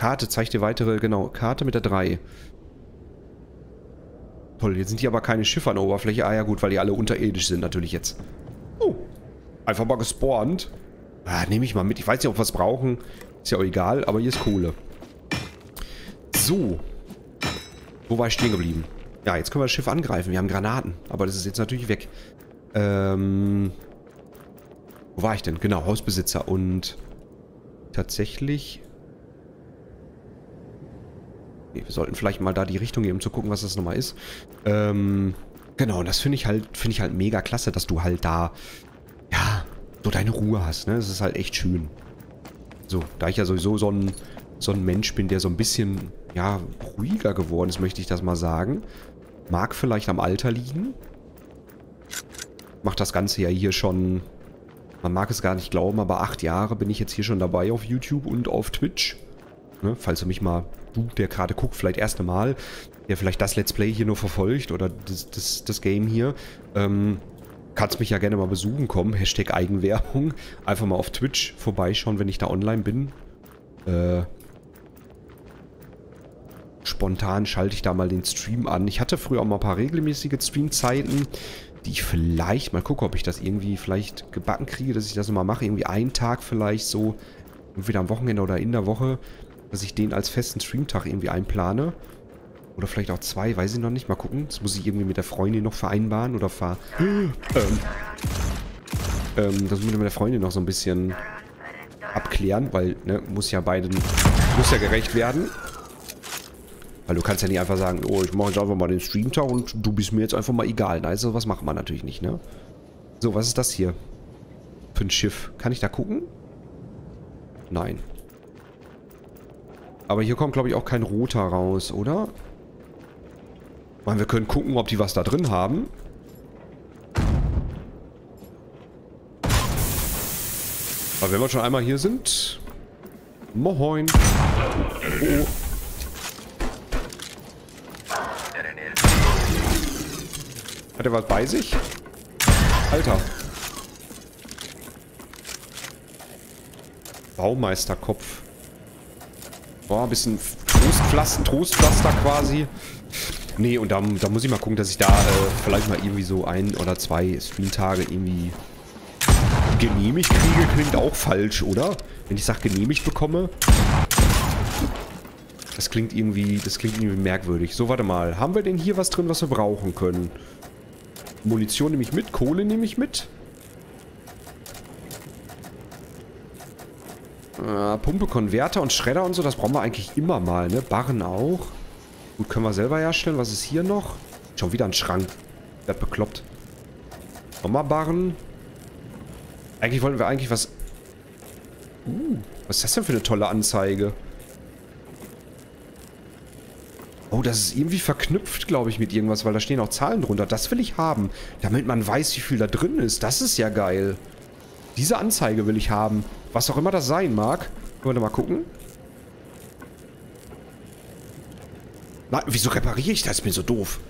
Karte zeigt dir weitere, genau, Karte mit der 3. Toll, jetzt sind hier aber keine Schiffe an der Oberfläche. Ah ja gut, weil die alle unterirdisch sind natürlich jetzt. Oh, einfach mal gespawnt. Ah, nehme ich mal mit. Ich weiß nicht, ob wir es brauchen. Ist ja auch egal, aber hier ist Kohle. So. Wo war ich stehen geblieben? Ja, jetzt können wir das Schiff angreifen. Wir haben Granaten, aber das ist jetzt natürlich weg. Wo war ich denn? Genau, Hausbesitzer. Und tatsächlich... Okay, wir sollten vielleicht mal da die Richtung geben, um zu gucken, was das nochmal ist. Genau, und das finde ich halt mega klasse, dass du halt da, ja, so deine Ruhe hast, ne? Das ist halt echt schön. So, da ich ja sowieso so ein Mensch bin, der so ein bisschen, ja, ruhiger geworden ist, möchte ich das mal sagen. Mag vielleicht am Alter liegen. Macht das Ganze ja hier schon, man mag es gar nicht glauben, aber 8 Jahre bin ich jetzt hier schon dabei auf YouTube und auf Twitch. Ne? Falls du mich mal, du, der gerade guckt, vielleicht das erste Mal, der vielleicht das Let's Play hier nur verfolgt oder das Game hier, kannst mich ja gerne mal besuchen kommen. Hashtag Eigenwerbung. Einfach mal auf Twitch vorbeischauen, wenn ich da online bin. Spontan schalte ich da mal den Stream an. Ich hatte früher auch mal ein paar regelmäßige Streamzeiten, die ich vielleicht, mal gucke, ob ich das irgendwie vielleicht gebacken kriege, dass ich das mal mache. Irgendwie einen Tag vielleicht so, entweder am Wochenende oder in der Woche, dass ich den als festen Streamtag irgendwie einplane. Oder vielleicht auch 2, weiß ich noch nicht. Mal gucken. Das muss ich irgendwie mit der Freundin noch vereinbaren oder das muss ich mit der Freundin noch so ein bisschen abklären, weil, ne, muss ja gerecht werden. Weil du kannst ja nicht einfach sagen, oh, ich mache jetzt einfach mal den Streamtag und du bist mir jetzt einfach mal egal. Nein, sowas macht man natürlich nicht, ne? So, was ist das hier? Für ein Schiff. Kann ich da gucken? Nein. Aber hier kommt, glaube ich, auch kein roter raus, oder? Weil wir können gucken, ob die was da drin haben. Aber wenn wir schon einmal hier sind... Moin. Oh. Hat er was bei sich? Alter. Baumeisterkopf. Boah, ein bisschen Trostpflaster quasi. Nee, und da muss ich mal gucken, dass ich da vielleicht mal irgendwie so 1 oder 2 Streamtage irgendwie genehmigt kriege. Klingt auch falsch, oder? Wenn ich sage genehmigt bekomme. Das klingt irgendwie merkwürdig. So, warte mal. Haben wir denn hier was drin, was wir brauchen können? Munition nehme ich mit, Kohle nehme ich mit. Pumpe, Konverter und Schredder und so, das brauchen wir eigentlich immer mal, ne? Barren auch. Gut, können wir selber herstellen. Was ist hier noch? Schon wieder ein Schrank. Wird bekloppt. Nochmal Barren. Eigentlich wollten wir was... was ist das denn für eine tolle Anzeige? Oh, das ist irgendwie verknüpft, glaube ich, mit irgendwas, weil da stehen auch Zahlen drunter. Das will ich haben, damit man weiß, wie viel da drin ist. Das ist ja geil. Diese Anzeige will ich haben. Was auch immer das sein mag. Wollen wir mal gucken? Na, wieso repariere ich das? Ich bin so doof.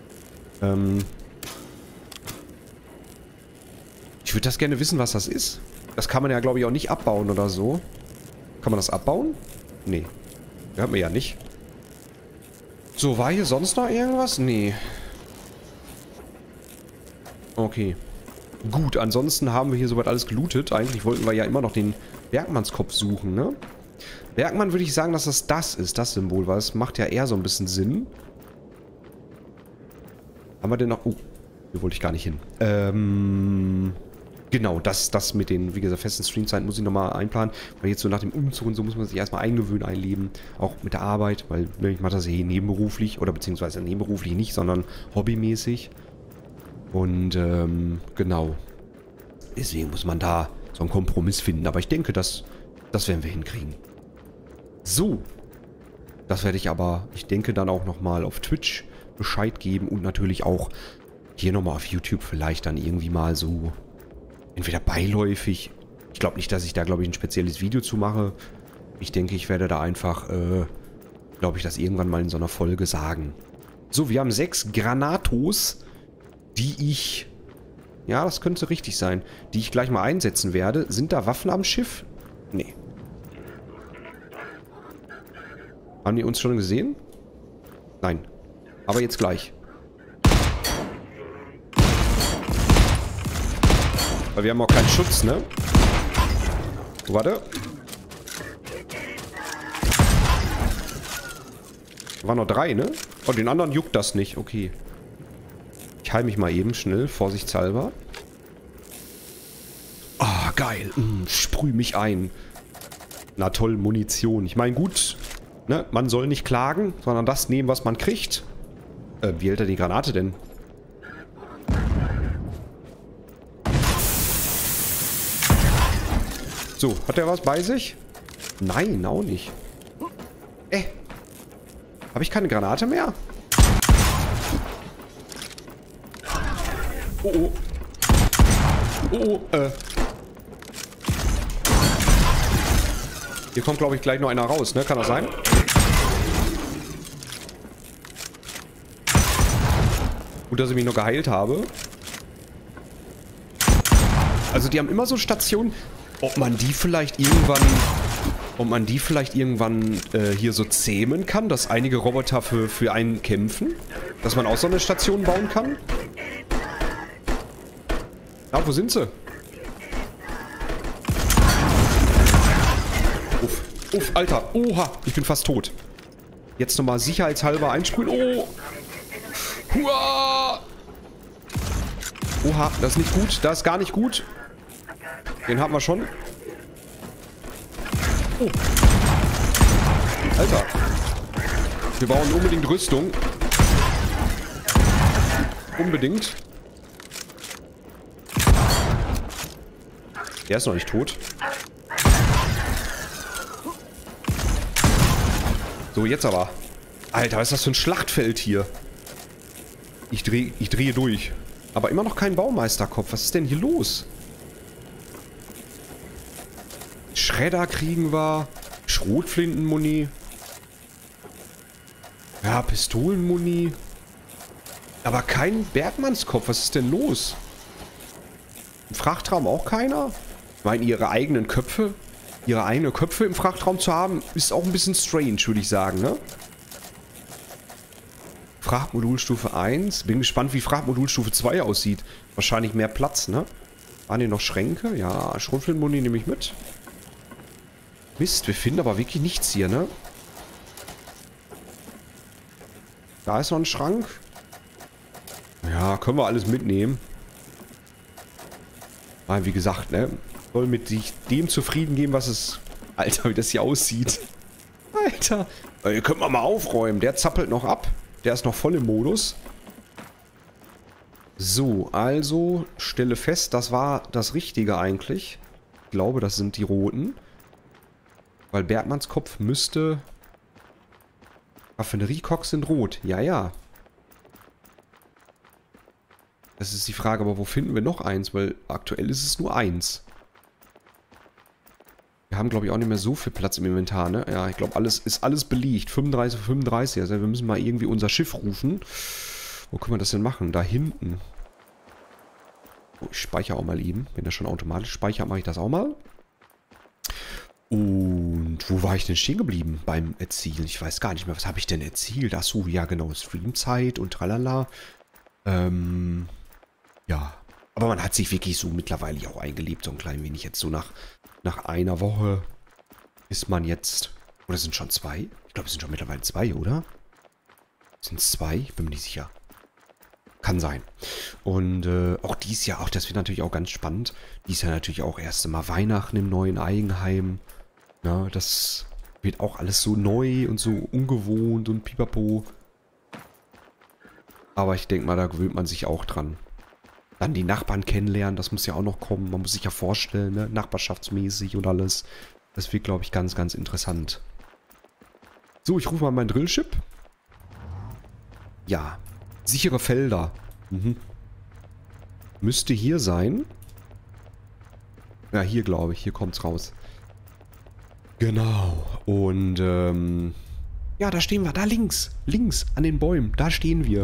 Ich würde das gerne wissen, was das ist. Das kann man ja, glaube ich, auch nicht abbauen oder so. Kann man das abbauen? Nee. Hört mir ja nicht. So, war hier sonst noch irgendwas? Nee. Okay. Gut, ansonsten haben wir hier soweit alles gelootet. Eigentlich wollten wir ja immer noch den Bergmannskopf suchen, ne? Bergmann würde ich sagen, dass das ist, das Symbol, weil es macht ja eher so ein bisschen Sinn. Haben wir denn noch... Oh, hier wollte ich gar nicht hin. Genau, das mit den, wie gesagt, festen Streamzeiten muss ich nochmal einplanen. Weil jetzt so nach dem Umzug und so muss man sich erstmal eingewöhnen, einleben. Auch mit der Arbeit, weil ich mache das hier nebenberuflich. Oder beziehungsweise nebenberuflich nicht, sondern hobbymäßig. Und, genau. Deswegen muss man da so einen Kompromiss finden. Aber ich denke, das werden wir hinkriegen. So. Das werde ich aber, ich denke, dann auch nochmal auf Twitch Bescheid geben. Und natürlich auch hier nochmal auf YouTube vielleicht dann irgendwie mal so... Entweder beiläufig. Ich glaube nicht, dass ich da, glaube ich, ein spezielles Video zu mache. Ich denke, ich werde da einfach, glaube ich, das irgendwann mal in so einer Folge sagen. So, wir haben 6 Granatos, die ich... Ja, das könnte richtig sein. Die ich gleich mal einsetzen werde. Sind da Waffen am Schiff? Nee. Haben die uns schon gesehen? Nein. Aber jetzt gleich. Weil wir haben auch keinen Schutz, ne? So, warte. Da waren noch 3, ne? Oh, den anderen juckt das nicht. Okay. Ich heile mich mal eben schnell, vorsichtshalber. Ah, geil. Sprüh mich ein. Na toll, Munition. Ich meine, gut, ne? Man soll nicht klagen, sondern das nehmen, was man kriegt. Wie hält er die Granate denn? So, hat er was bei sich? Nein, auch nicht. Habe ich keine Granate mehr? Oh, oh. Oh, oh, Hier kommt, glaube ich, gleich noch einer raus, ne? Kann das sein? Gut, dass ich mich noch geheilt habe. Also die haben immer so Stationen, ob man die vielleicht irgendwann hier so zähmen kann, dass einige Roboter für einen kämpfen. Dass man auch so eine Station bauen kann. Na, wo sind sie? Uff, uff, Alter. Oha, ich bin fast tot. Jetzt nochmal sicherheitshalber einsprühen. Oh! Hua! Oha, das ist nicht gut. Das ist gar nicht gut. Den haben wir schon. Oh. Alter. Wir brauchen unbedingt Rüstung. Unbedingt. Der ist noch nicht tot. So, jetzt aber. Alter, was ist das für ein Schlachtfeld hier? Ich drehe durch. Aber immer noch kein Baumeisterkopf. Was ist denn hier los? Schredder kriegen wir. Schrotflintenmuni. Ja, Pistolenmuni. Aber kein Bergmannskopf. Was ist denn los? Im Frachtraum auch keiner? Ich meine, ihre eigenen Köpfe im Frachtraum zu haben, ist auch ein bisschen strange, würde ich sagen, ne? Frachtmodulstufe 1. Bin gespannt, wie Frachtmodulstufe 2 aussieht. Wahrscheinlich mehr Platz, ne? Waren hier noch Schränke? Ja, Schrotflintenmuni nehme ich mit. Mist, wir finden aber wirklich nichts hier, ne? Da ist noch ein Schrank. Ja, können wir alles mitnehmen. Weil, wie gesagt, ne? Soll mit sich dem zufrieden geben, was es... Alter, wie das hier aussieht. Alter. Ihr könnt mal aufräumen. Der zappelt noch ab. Der ist noch voll im Modus. So, also stelle fest, das war das Richtige eigentlich. Ich glaube, das sind die roten. Weil Bergmanns Kopf müsste... Raffineriekoks sind rot. Ja, ja. Das ist die Frage, aber wo finden wir noch eins? Weil aktuell ist es nur eins. Wir haben, glaube ich, auch nicht mehr so viel Platz im Inventar, ne? Ja, ich glaube, ist alles belegt. 35, 35. Also wir müssen mal irgendwie unser Schiff rufen. Wo können wir das denn machen? Da hinten. Oh, ich speichere auch mal eben. Wenn er schon automatisch speichert, mache ich das auch mal. Und wo war ich denn stehen geblieben beim Erzielen? Ich weiß gar nicht mehr. Was habe ich denn erzielt? Achso, ja genau. Streamzeit und tralala. Ja. Aber man hat sich wirklich so mittlerweile auch eingelebt. So ein klein wenig jetzt so nach einer Woche ist man jetzt... Oder sind schon 2? Ich glaube, es sind schon mittlerweile 2, oder? Sind es 2? Ich bin mir nicht sicher. Kann sein. Und auch dies Jahr, auch das wird natürlich auch ganz spannend. Dies Jahr natürlich auch erst einmal Weihnachten im neuen Eigenheim. Ja, das wird auch alles so neu und so ungewohnt und pipapo. Aber ich denke mal, da gewöhnt man sich auch dran. Dann die Nachbarn kennenlernen, das muss ja auch noch kommen. Man muss sich ja vorstellen, ne? Nachbarschaftsmäßig und alles. Das wird, glaube ich, ganz, ganz interessant. So, ich rufe mal mein Drillship. Ja, sichere Felder. Müsste hier sein. Ja, hier, glaube ich. Hier kommt es raus. Genau. Und, ja, da stehen wir. Da links. Links an den Bäumen. Da stehen wir.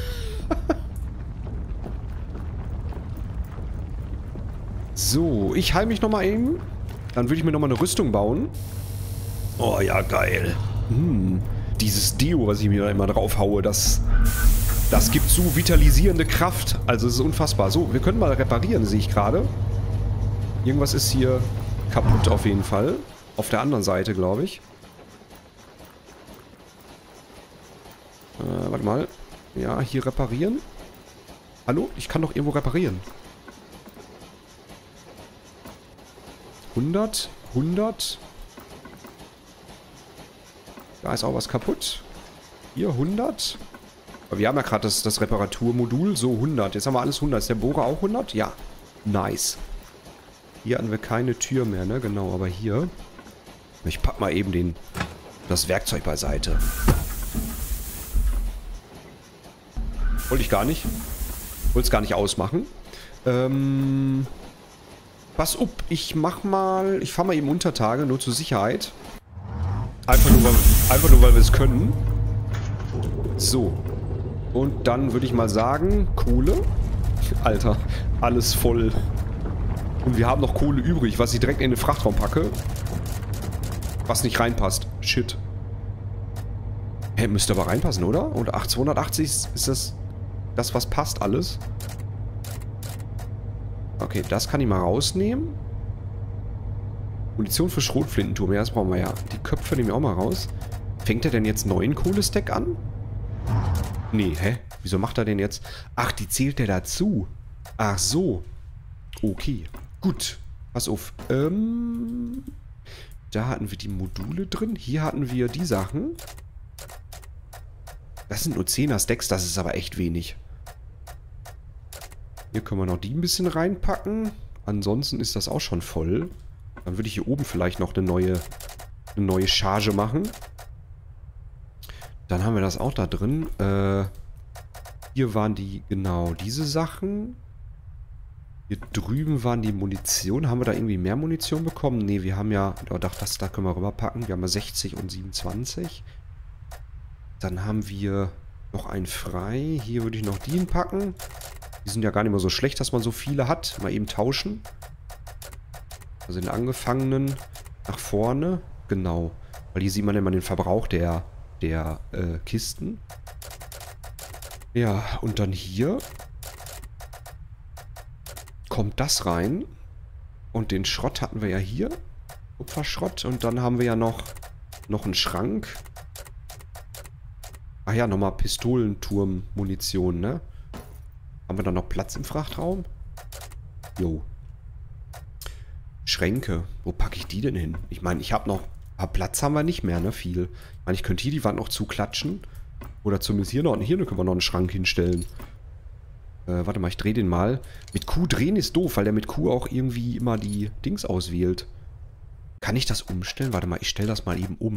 So, ich heile mich nochmal eben. Dann würde ich mir nochmal eine Rüstung bauen. Oh ja, geil. Dieses Deo, was ich mir da immer drauf haue, das gibt so vitalisierende Kraft. Also es ist unfassbar. So, wir können mal reparieren, sehe ich gerade. Irgendwas ist hier kaputt auf jeden Fall. Auf der anderen Seite, glaube ich. Warte mal. Ja, hier reparieren. Hallo? Ich kann doch irgendwo reparieren. 100, 100. Da ist auch was kaputt. Hier 100. Aber wir haben ja gerade das Reparaturmodul. So 100. Jetzt haben wir alles 100. Ist der Bohrer auch 100? Ja. Nice. Hier hatten wir keine Tür mehr, ne? Genau, aber hier. Ich pack mal eben das Werkzeug beiseite. Wollte ich gar nicht. Wollte es gar nicht ausmachen. Pass up. Ich fahre mal eben Untertage, nur zur Sicherheit. Einfach nur, weil wir es können. So. Und dann würde ich mal sagen, Kohle. Alter, alles voll. Und wir haben noch Kohle übrig, was ich direkt in den Frachtraum packe. Was nicht reinpasst. Shit. Hä, müsste aber reinpassen, oder? Oder 280 ist das, was passt alles. Okay, das kann ich mal rausnehmen. Munition für Schrotflintenturm. Ja, das brauchen wir ja. Die Köpfe nehmen wir auch mal raus. Fängt er denn jetzt neuen Kohlestack an? Nee, hä? Wieso macht er denn jetzt? Ach, die zählt er dazu. Ach so. Okay. Gut. Pass auf. Da hatten wir die Module drin. Hier hatten wir die Sachen. Das sind nur 10er Stacks. Das ist aber echt wenig. Hier können wir noch die ein bisschen reinpacken. Ansonsten ist das auch schon voll. Dann würde ich hier oben vielleicht noch eine neue Charge machen. Dann haben wir das auch da drin. Hier waren genau diese Sachen. Hier drüben waren die Munition. Haben wir da irgendwie mehr Munition bekommen? Ne, wir haben ja... Oh, da können wir rüberpacken. Wir haben ja 60 und 27. Dann haben wir noch einen frei. Hier würde ich noch die hinpacken. Die sind ja gar nicht mehr so schlecht, dass man so viele hat. Mal eben tauschen. Also den Angefangenen nach vorne. Genau. Weil hier sieht man immer den Verbrauch der Kisten. Ja, und dann hier kommt das rein. Und den Schrott hatten wir ja hier. Kupferschrott. Und dann haben wir ja noch einen Schrank. Ach ja, nochmal Pistolenturm-Munition, ne? Haben wir da noch Platz im Frachtraum? Jo. Schränke. Wo packe ich die denn hin? Ich meine, ich habe noch... Platz haben wir nicht mehr, ne? Viel. Ich meine, ich könnte hier die Wand noch zuklatschen. Oder zumindest hier noch. Und hier können wir noch einen Schrank hinstellen. Warte mal, ich drehe den mal. Mit Q drehen ist doof, weil der mit Q auch irgendwie immer die Dings auswählt. Kann ich das umstellen? Warte mal, ich stelle das mal eben um.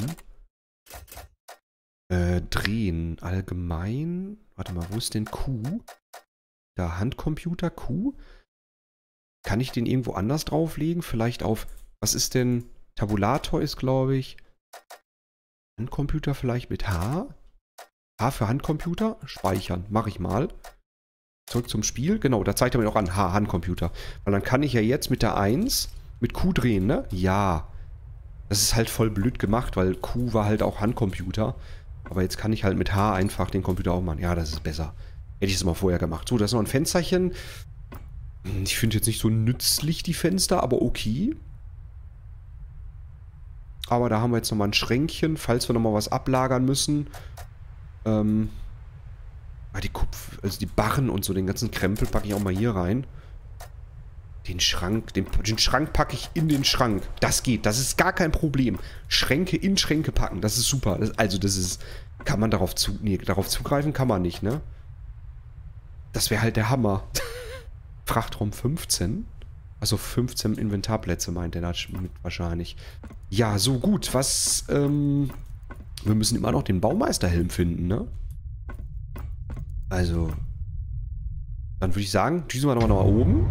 Drehen. Allgemein. Warte mal, wo ist denn Q? Da, Handcomputer Q. Kann ich den irgendwo anders drauflegen? Vielleicht auf... Was ist denn... Tabulator ist, glaube ich... Handcomputer vielleicht mit H? H für Handcomputer? Speichern. Mache ich mal. Zurück zum Spiel. Genau, da zeigt er mir auch an. H, Handcomputer. Weil dann kann ich ja jetzt mit der 1 mit Q drehen, ne? Ja. Das ist halt voll blöd gemacht, weil Q war halt auch Handcomputer. Aber jetzt kann ich halt mit H einfach den Computer auch machen. Ja, das ist besser. Hätte ich es mal vorher gemacht. So, da ist noch ein Fensterchen. Ich finde jetzt nicht so nützlich die Fenster, aber okay. Aber da haben wir jetzt nochmal ein Schränkchen, falls wir nochmal was ablagern müssen. Die die Barren und so, den ganzen Krempel packe ich auch mal hier rein. Den Schrank packe ich in den Schrank. Das geht, das ist gar kein Problem. Schränke in Schränke packen, das ist super. Kann man darauf zugreifen? Kann man nicht, ne? Das wäre halt der Hammer. Frachtraum 15. Also 15 Inventarplätze meint er damit wahrscheinlich. Ja, so gut. Wir müssen immer noch den Baumeisterhelm finden, ne? Also. Dann würde ich sagen, düsen wir nochmal nach oben.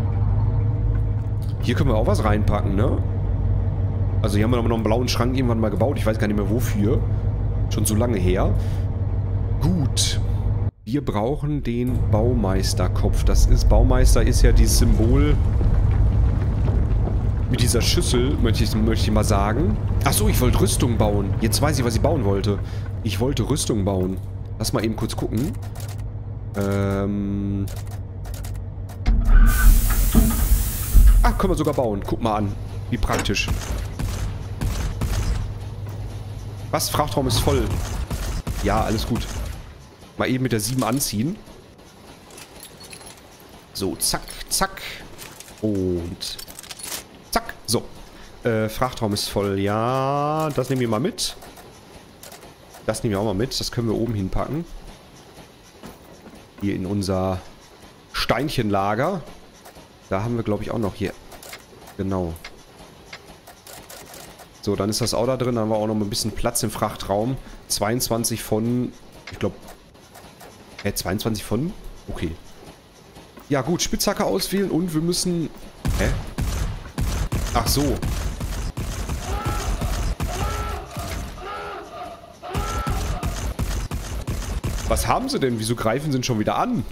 Hier können wir auch was reinpacken, ne? Also hier haben wir noch einen blauen Schrank irgendwann mal gebaut. Ich weiß gar nicht mehr wofür. Schon so lange her. Gut. Wir brauchen den Baumeisterkopf. Baumeister ist ja dieses Symbol mit dieser Schüssel, möchte ich mal sagen. Achso, ich wollte Rüstung bauen. Jetzt weiß ich, was ich bauen wollte. Ich wollte Rüstung bauen. Lass mal eben kurz gucken. Ah, können wir sogar bauen. Guck mal an. Wie praktisch. Was? Frachtraum ist voll. Ja, alles gut. Mal eben mit der 7 anziehen. So, zack, zack. Und zack. So. Frachtraum ist voll. Ja, das nehmen wir mal mit. Das nehmen wir auch mal mit. Das können wir oben hinpacken. Hier in unser Steinchenlager. Da haben wir, glaube ich, auch noch hier. Genau. So, dann ist das auch da drin. Dann haben wir auch noch ein bisschen Platz im Frachtraum. 22 von... Ich glaube... 22 von? Okay. Ja gut, Spitzhacke auswählen und wir müssen... Hä? Ach so. Was haben sie denn? Wieso greifen sie denn schon wieder an?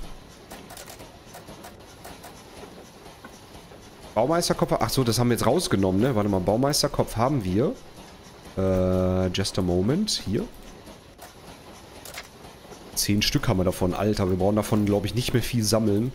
Baumeisterkopf... Ach so, das haben wir jetzt rausgenommen, ne? Warte mal, Baumeisterkopf haben wir. Just a moment. Hier. 10 Stück haben wir davon. Alter, wir brauchen davon, glaube ich, nicht mehr viel sammeln.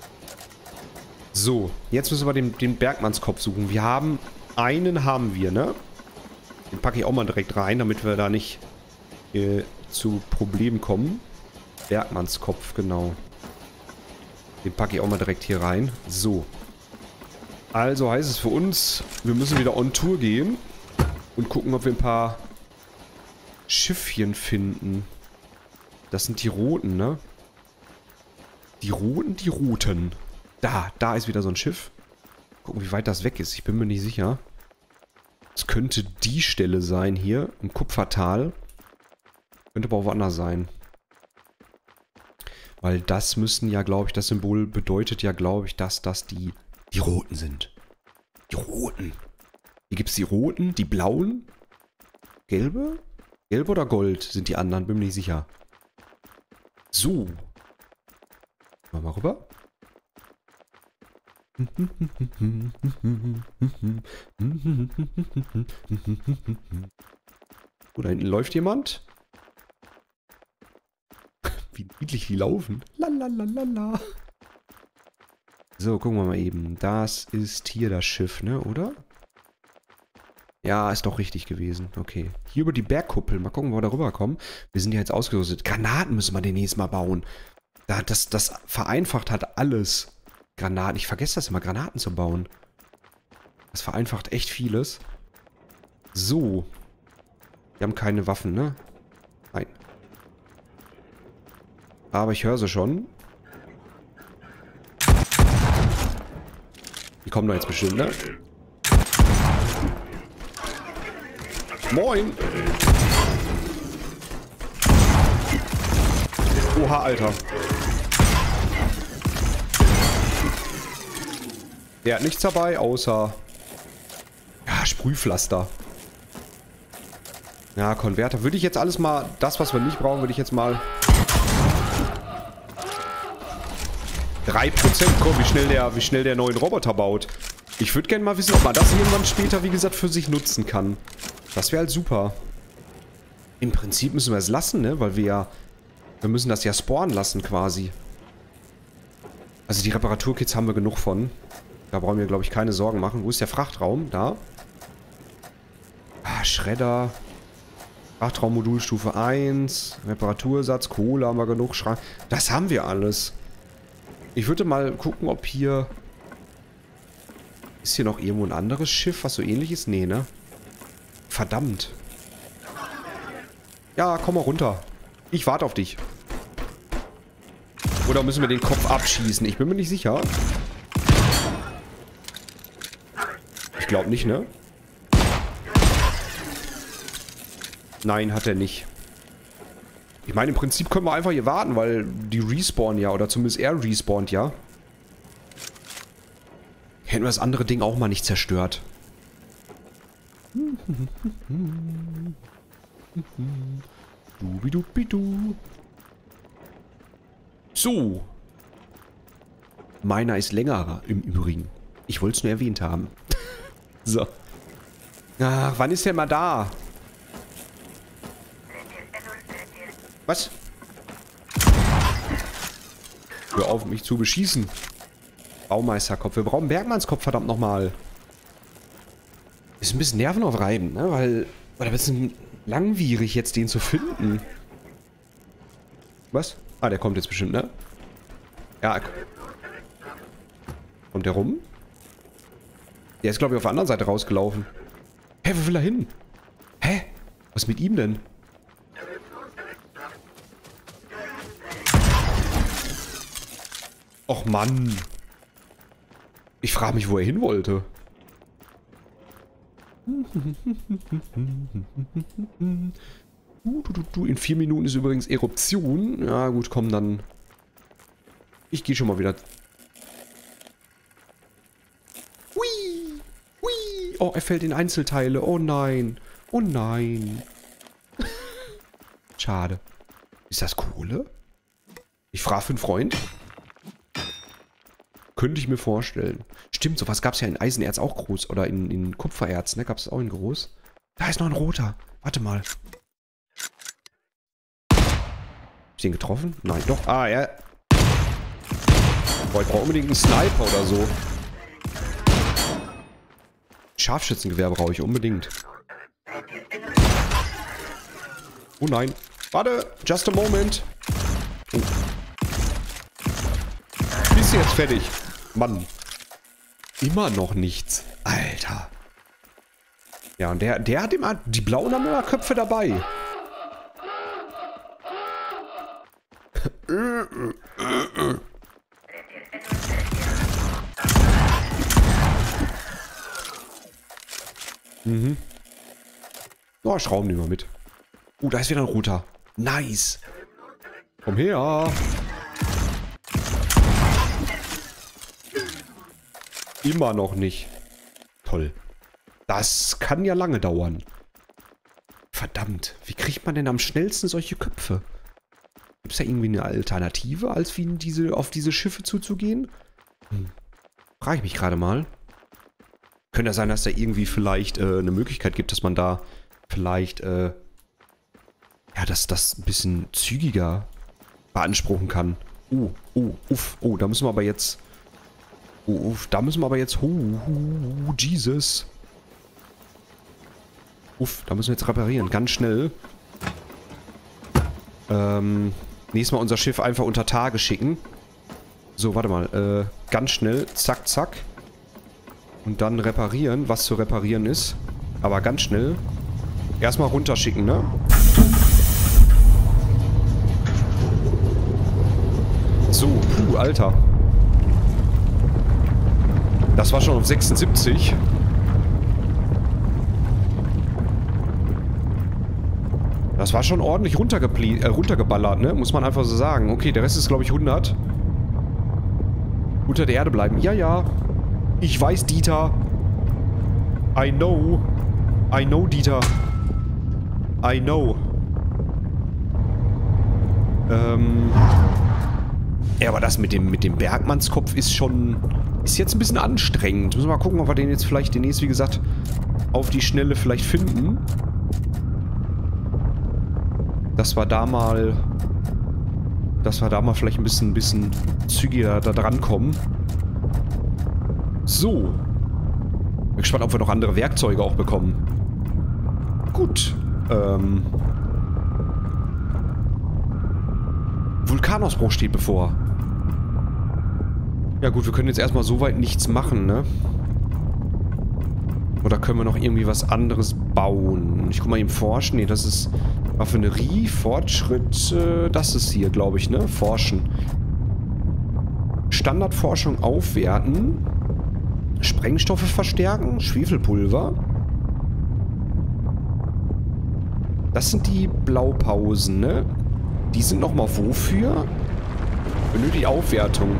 So, jetzt müssen wir den Bergmannskopf suchen. Wir haben... Einen haben wir, ne? Den packe ich auch mal direkt rein, damit wir da nicht zu Problemen kommen. Bergmannskopf, genau. Den packe ich auch mal direkt hier rein. So. Also heißt es für uns, wir müssen wieder on Tour gehen und gucken, ob wir ein paar Schiffchen finden. Das sind die roten, ne? Die roten. Da ist wieder so ein Schiff. Gucken, wie weit das weg ist. Ich bin mir nicht sicher. Es könnte die Stelle sein hier, im Kupfertal. Könnte aber auch woanders sein. Weil das müssen ja, glaube ich, das Symbol bedeutet ja, glaube ich, dass das die roten sind. Die roten. Hier gibt es die roten, die blauen. Gelbe? Gelb oder Gold sind die anderen, bin mir nicht sicher. So. Mal rüber. Oh, da hinten läuft jemand. Wie niedlich die laufen. Lalalala. So, gucken wir mal eben. Das ist hier das Schiff, ne, oder? Ja, ist doch richtig gewesen. Okay. Hier über die Bergkuppel. Mal gucken, wo wir da rüberkommen. Wir sind ja jetzt ausgerüstet. Granaten müssen wir demnächst mal bauen. Das vereinfacht hat alles. Granaten. Ich vergesse das immer, Granaten zu bauen. Das vereinfacht echt vieles. So. Wir haben keine Waffen, ne? Nein. Aber ich höre sie schon. Die kommen doch jetzt bestimmt, ne? Moin! Oha, Alter. Der hat nichts dabei, außer... Ja, Sprühpflaster. Ja, Konverter. Würde ich jetzt alles mal... Das, was wir nicht brauchen, würde ich jetzt mal... 3%. Guck, wie schnell der neuen Roboter baut. Ich würde gerne mal wissen, ob man das irgendwann später, wie gesagt, für sich nutzen kann. Das wäre halt super. Im Prinzip müssen wir es lassen, ne? Weil wir ja... Wir müssen das ja spawnen lassen, quasi. Also die Reparaturkits haben wir genug von. Da brauchen wir, glaube ich, keine Sorgen machen. Wo ist der Frachtraum? Da. Ah, Schredder. Frachtraummodul Stufe 1. Reparatursatz. Kohle haben wir genug. Schrank. Das haben wir alles. Ich würde mal gucken, ob hier... Ist hier noch irgendwo ein anderes Schiff, was so ähnlich ist? Nee, ne? Verdammt. Ja, komm mal runter. Ich warte auf dich. Oder müssen wir den Kopf abschießen? Ich bin mir nicht sicher. Ich glaube nicht, ne? Nein, hat er nicht. Ich meine, im Prinzip können wir einfach hier warten, weil die respawnen ja. Oder zumindest er respawnt ja. Hätten wir das andere Ding auch mal nicht zerstört. Dubidubidu. So. Meiner ist längerer im Übrigen. Ich wollte es nur erwähnt haben. So. Ach, wann ist der mal da? Was? Hör auf, mich zu beschießen. Baumeisterkopf. Wir brauchen Bergmannskopf, verdammt nochmal. Ist ein bisschen nervenaufreibend, ne? Weil ein bisschen langwierig jetzt den zu finden. Was? Ah, der kommt jetzt bestimmt, ne? Ja. Kommt der rum? Der ist, glaube ich, auf der anderen Seite rausgelaufen. Hä, wo will er hin? Hä? Was ist mit ihm denn? Och Mann. Ich frage mich, wo er hin wollte. In 4 Minuten ist übrigens Eruption. Ja gut, komm dann. Ich gehe schon mal wieder. Hui! Hui! Oh, er fällt in Einzelteile. Oh nein. Oh nein. Schade. Ist das Kohle? Ich frage für einen Freund. Könnte ich mir vorstellen. Stimmt, sowas gab es ja in Eisenerz auch groß. Oder in Kupfererz, ne? Gab es auch in groß. Da ist noch ein roter. Warte mal. Hab ich den getroffen? Nein, doch. Ah, ja. Boah, ich brauche unbedingt einen Sniper oder so. Scharfschützengewehr brauche ich unbedingt. Oh nein. Warte, just a moment. Oh. Bist du jetzt fertig? Mann. Immer noch nichts. Alter. Ja, und der hat immer... Die Blauen haben immer Köpfe dabei. Mhm. Oh, Schrauben nehmen wir mit. Da ist wieder ein roter. Nice. Komm her. Immer noch nicht. Toll. Das kann ja lange dauern. Verdammt. Wie kriegt man denn am schnellsten solche Köpfe? Gibt es da irgendwie eine Alternative, als wie auf diese Schiffe zuzugehen? Frage ich mich gerade mal. Könnte ja sein, dass da irgendwie vielleicht eine Möglichkeit gibt, dass man da vielleicht ja, das ein bisschen zügiger beanspruchen kann. Da müssen wir aber jetzt... da müssen wir aber jetzt... Jesus. Da müssen wir jetzt reparieren. Ganz schnell. Nächstes Mal unser Schiff einfach unter Tage schicken. So, warte mal. Ganz schnell. Zack, zack. Und dann reparieren, was zu reparieren ist. Aber ganz schnell. Erstmal runterschicken, ne? So, Alter. Das war schon auf 76. Das war schon ordentlich runtergeballert, ne? Muss man einfach so sagen. Okay, der Rest ist, glaube ich, 100. Unter der Erde bleiben. Ja, ja. Ich weiß, Dieter. I know. I know, Dieter. I know. Ja, aber das mit dem Bergmannskopf ist schon... Ist jetzt ein bisschen anstrengend. Müssen wir mal gucken, ob wir den jetzt vielleicht demnächst, wie gesagt, auf die Schnelle vielleicht finden. Dass wir da mal vielleicht ein bisschen zügiger da dran kommen. So. Bin gespannt, ob wir noch andere Werkzeuge auch bekommen. Gut. Vulkanausbruch steht bevor. Ja gut, wir können jetzt erstmal soweit nichts machen, ne? Oder können wir noch irgendwie was anderes bauen? Ich guck mal eben forschen. Ne, das ist Raffinerie, Fortschritt. Das ist hier, glaube ich, ne? Forschen. Standardforschung aufwerten. Sprengstoffe verstärken. Schwefelpulver. Das sind die Blaupausen, ne? Die sind nochmal wofür? Benötigt Aufwertung.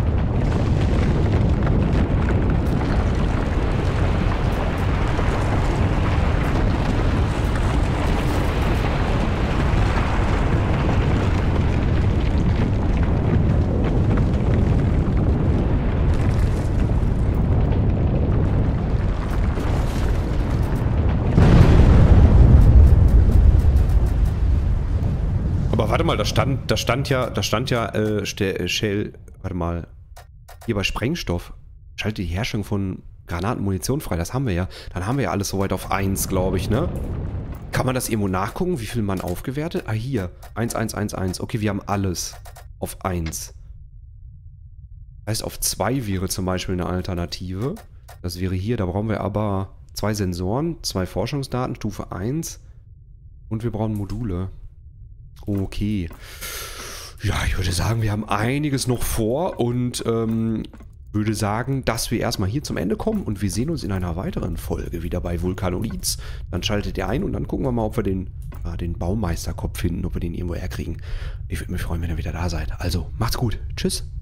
warte mal, da stand ja, Shell, warte mal, hier bei Sprengstoff, schaltet die Herstellung von Granaten, Munition frei, das haben wir ja. Dann haben wir ja alles soweit auf 1, glaube ich, ne? Kann man das irgendwo nachgucken, wie viel man aufgewertet? Ah, hier, 1111. Okay, wir haben alles auf 1. Heißt, auf 2 wäre zum Beispiel eine Alternative. Das wäre hier, da brauchen wir aber 2 Sensoren, 2 Forschungsdaten, Stufe 1. Und wir brauchen Module. Okay. Ja, ich würde sagen, wir haben einiges noch vor und würde sagen, dass wir erstmal hier zum Ende kommen und wir sehen uns in einer weiteren Folge wieder bei Vulkanolids. Dann schaltet ihr ein und dann gucken wir mal, ob wir den Baumeisterkopf finden, ob wir den irgendwo herkriegen. Ich würde mich freuen, wenn ihr wieder da seid. Also, macht's gut. Tschüss.